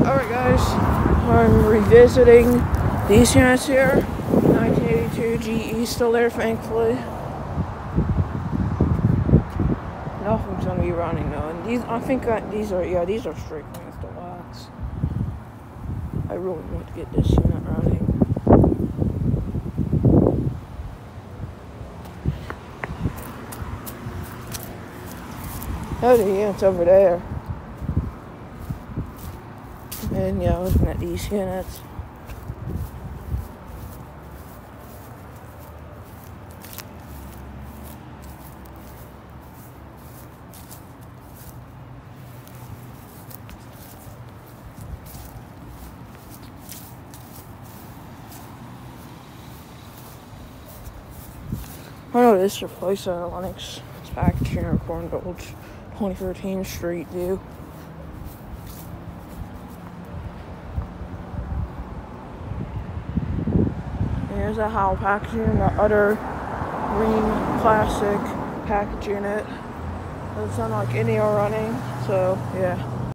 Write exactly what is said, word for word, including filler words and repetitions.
Alright guys, I'm revisiting these units here. nineteen eighty-two G E still there, thankfully. Nothing's gonna be running though. And these, I think that these are, yeah, these are straight wings deluxe. I really want to get this unit running. Oh, the unit's over there. And yeah, looking at these units. I know this replaces uh, Lennox. It's packaging or Corn Gulch, twenty-thirteen Street View. Here's a Howe packaging, the other green classic package unit. Doesn't sound like any are running, so yeah.